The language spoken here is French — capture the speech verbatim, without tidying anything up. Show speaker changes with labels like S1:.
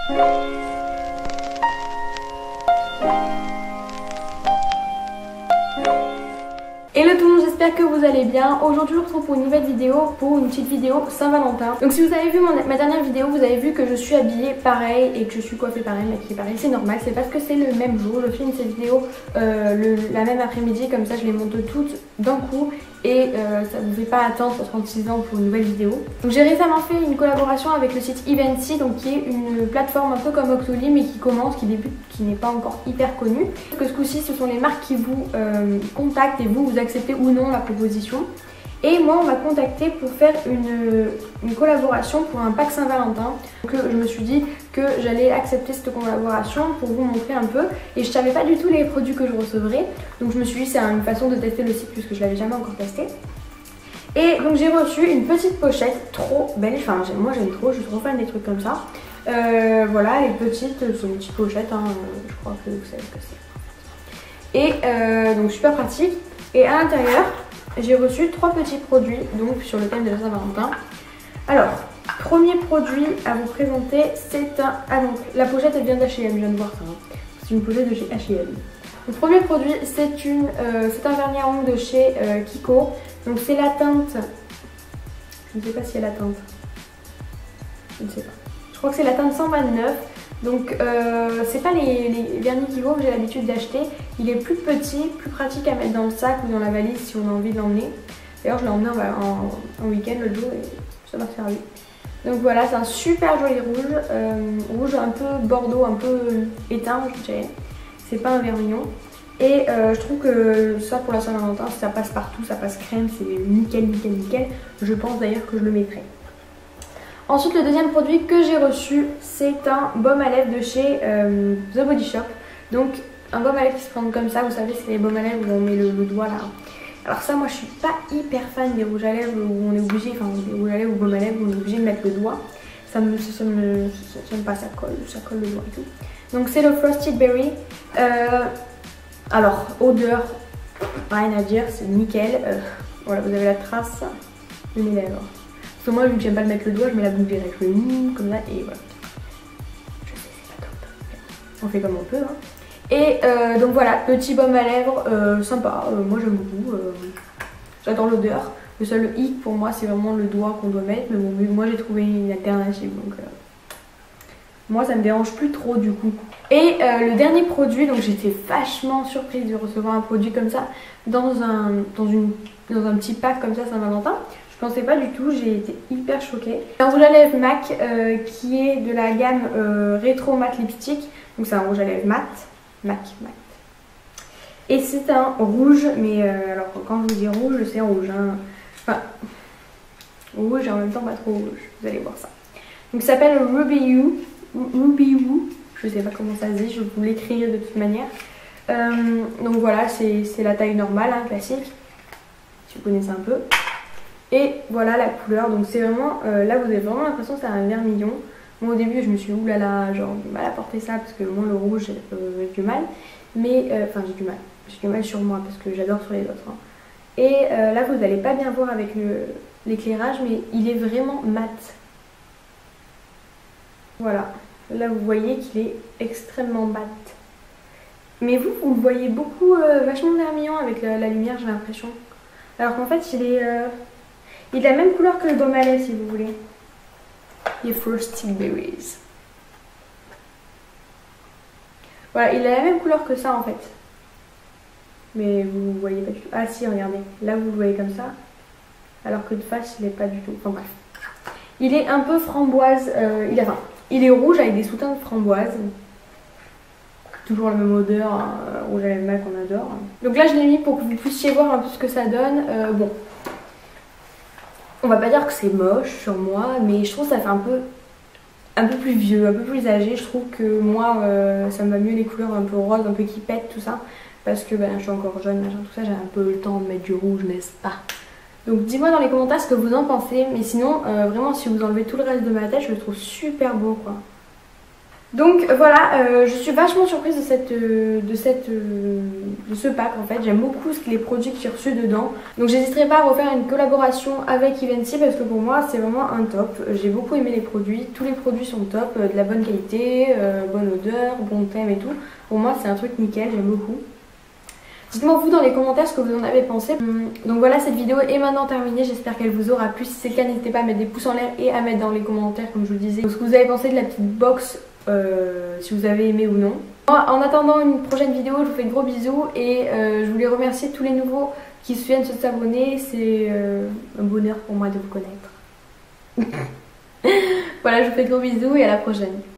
S1: Hello tout le monde, j'espère que vous allez bien. Aujourd'hui je vous retrouve pour une nouvelle vidéo, pour une petite vidéo Saint-Valentin. Donc si vous avez vu mon, ma dernière vidéo, vous avez vu que je suis habillée pareil et que je suis coiffée pareil, maquillée pareil. C'est normal, c'est parce que c'est le même jour. Je filme cette vidéo euh, le, la même après-midi, comme ça je les monte toutes d'un coup et euh, ça ne vous fait pas attendre trente-six ans pour une nouvelle vidéo. Donc j'ai récemment fait une collaboration avec le site Eventsy, donc qui est une plateforme un peu comme Octoly mais qui commence, qui débute, qui n'est pas encore hyper connue. Que ce coup-ci ce sont les marques qui vous euh, contactent et vous vous acceptez ou non la proposition. Et moi on m'a contacté pour faire une, une collaboration pour un pack Saint-Valentin. Donc je me suis dit que j'allais accepter cette collaboration pour vous montrer un peu. Et je savais pas du tout les produits que je recevrais. Donc je me suis dit c'est une façon de tester le site puisque je l'avais jamais encore testé. Et donc j'ai reçu une petite pochette trop belle. Enfin moi j'aime trop, je suis trop fan des trucs comme ça. Euh, voilà, elle est petite, c'est une petite pochette, hein, je crois que vous savez ce que c'est. Et euh, donc super pratique. Et à l'intérieur, j'ai reçu trois petits produits donc sur le thème de la Saint-Valentin. Alors, premier produit à vous présenter, c'est un... Ah donc, la pochette elle vient d'H et M, je viens de voir ça. Hein. C'est une pochette de chez H et M. Le premier produit, c'est une, euh, c'est un vernis à ongles de chez euh, Kiko. Donc c'est la teinte... Je ne sais pas si elle a la teinte. Je ne sais pas. Je crois que c'est la teinte cent vingt-neuf. Donc euh, c'est pas les, les vernis Kiko que j'ai l'habitude d'acheter. Il est plus petit, plus pratique à mettre dans le sac ou dans la valise si on a envie de l'emmener. D'ailleurs je l'ai emmené en, en, en week-end le jour et ça m'a servi. Donc voilà, c'est un super joli rouge. Euh, rouge un peu bordeaux, un peu éteint je dirais. C'est pas un vermillon. Et euh, je trouve que ça pour la Saint-Valentin, ça passe partout, ça passe crème, c'est nickel, nickel, nickel. Je pense d'ailleurs que je le mettrai. Ensuite, le deuxième produit que j'ai reçu, c'est un baume à lèvres de chez euh, The Body Shop. Donc, un baume à lèvres qui se prend comme ça, vous savez, c'est les baumes à lèvres où on met le, le doigt là. Alors ça, moi, je suis pas hyper fan des rouges à lèvres où on est obligé, enfin, des rouges à lèvres ou baume à lèvres où on est obligé de mettre le doigt. Ça me, ça me, j'aime pas, ça colle, ça colle le doigt et tout. Donc, c'est le Frosted Berry. Euh, alors, odeur, rien à dire, c'est nickel. Euh, voilà, vous avez la trace de mes lèvres. Parce que moi, vu que j'aime pas le mettre le doigt, je mets la boucle direct, je mets comme ça et voilà. Je sais, c'est pas top. On fait comme on peut. Hein. Et euh, donc voilà, petit baume à lèvres, euh, sympa. Euh, moi, j'aime beaucoup. Euh, J'adore l'odeur. Le seul hic pour moi, c'est vraiment le doigt qu'on doit mettre. Mais bon, moi, j'ai trouvé une alternative. Donc, euh, moi, ça me dérange plus trop du coup. Et euh, le dernier produit, donc j'étais vachement surprise de recevoir un produit comme ça dans un, dans une, dans un petit pack comme ça Saint-Valentin. Je pensais pas du tout, j'ai été hyper choquée. C'est un rouge à lèvres MAC euh, qui est de la gamme euh, Rétro Matte Lipstick. Donc c'est un rouge à lèvres mat, MAC, mat. Et c'est un rouge, mais euh, alors quand je vous dis rouge, c'est rouge. Hein. Enfin, rouge et en même temps pas trop rouge, vous allez voir ça. Donc ça s'appelle Ruby You, Ruby Woo, je sais pas comment ça se dit, je vais vous l'écrire de toute manière. Euh, donc voilà, c'est la taille normale, hein, classique, si vous connaissez un peu. Et voilà la couleur, donc c'est vraiment, euh, là vous avez vraiment l'impression que c'est un vermillon. Moi au début je me suis dit oulala, genre j'ai du mal à porter ça parce que moi le rouge euh, j'ai du mal. Mais, euh, enfin j'ai du mal, j'ai du mal sur moi parce que j'adore sur les autres. Hein. Et euh, là vous n'allez pas bien voir avec l'éclairage mais il est vraiment mat. Voilà, là vous voyez qu'il est extrêmement mat. Mais vous, vous le voyez beaucoup, euh, vachement vermillon avec la, la lumière j'ai l'impression. Alors qu'en fait il est... Euh, Il est de la même couleur que le baume à lèvres si vous voulez. Les Frosted Berries. Voilà, il a la même couleur que ça en fait. Mais vous ne voyez pas du tout. Ah si, regardez. Là vous le voyez comme ça. Alors que de face il n'est pas du tout. Enfin bref. Il est un peu framboise. Euh, il, a, enfin, il est rouge avec des sous-teints de framboise. Toujours la même odeur. Hein, rouge à lèvres MAC qu'on adore. Donc là je l'ai mis pour que vous puissiez voir un peu ce que ça donne. Euh, bon. On va pas dire que c'est moche sur moi, mais je trouve que ça fait un peu, un peu plus vieux, un peu plus âgé. Je trouve que moi, euh, ça me va mieux les couleurs un peu roses, un peu qui pètent, tout ça. Parce que ben, je suis encore jeune, machin, tout ça, j'ai un peu le temps de mettre du rouge, n'est-ce pas? Donc dis-moi dans les commentaires ce que vous en pensez. Mais sinon, euh, vraiment, si vous enlevez tout le reste de ma tête, je le trouve super beau, quoi. Donc voilà, euh, je suis vachement surprise de, cette, euh, de, cette, euh, de ce pack en fait. J'aime beaucoup les produits que j'ai reçus dedans. Donc j'hésiterai pas à refaire une collaboration avec Eventy parce que pour moi c'est vraiment un top. J'ai beaucoup aimé les produits, tous les produits sont top, euh, de la bonne qualité, euh, bonne odeur, bon thème et tout. Pour moi c'est un truc nickel, j'aime beaucoup. Dites-moi vous dans les commentaires ce que vous en avez pensé. Donc voilà, cette vidéo est maintenant terminée, j'espère qu'elle vous aura plu. Si c'est le cas, n'hésitez pas à mettre des pouces en l'air et à mettre dans les commentaires, comme je vous le disais, ce que vous avez pensé de la petite box, euh, si vous avez aimé ou non. En attendant une prochaine vidéo, je vous fais de gros bisous et euh, je voulais remercier tous les nouveaux qui viennent de s'abonner. C'est euh, un bonheur pour moi de vous connaître. Voilà, je vous fais de gros bisous et à la prochaine.